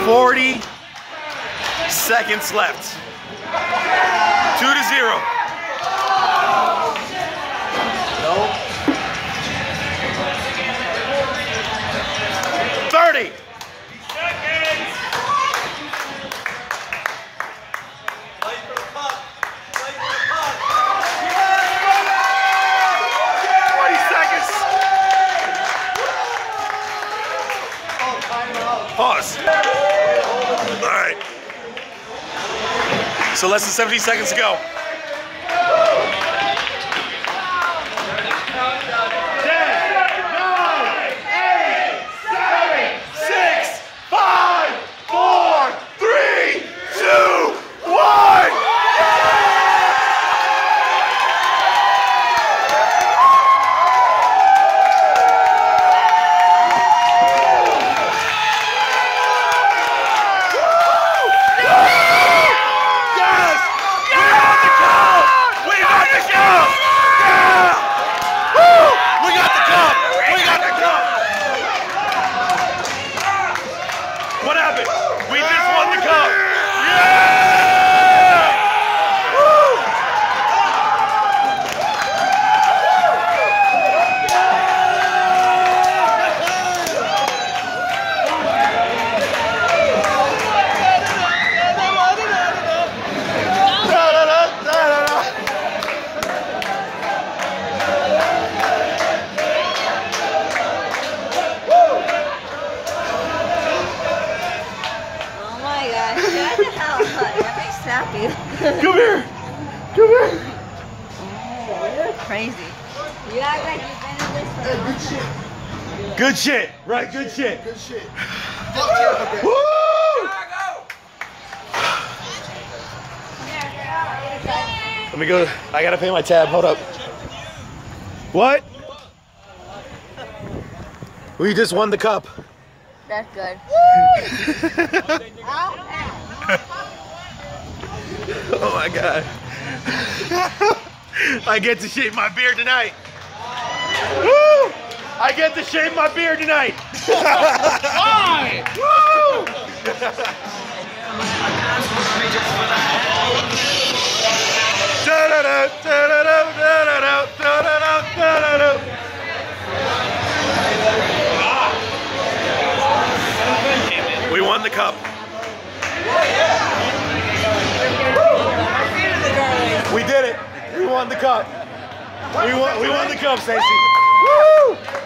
40 seconds left. 2-0. No. 30. Pause. All right. So less than 70 seconds to go. 10, 9, 8, 7, 6, 5, 4, 3, 2, 1. What happened? We just won the cup. Yeah! Woo! Happy. Come here! Come here! Oh, you're crazy. You act like you've been in this for good shit. Good shit, right? Good shit. Good shit. Woo! Let me go. I gotta pay my tab. Hold up. What? We just won the cup. That's good. Oh my God. I get to shave my beard tonight. Woo! I get to shave my beard tonight. Why? Woo! We won the cup. We did it. We won the cup. We won the cup, Stacey. Woo!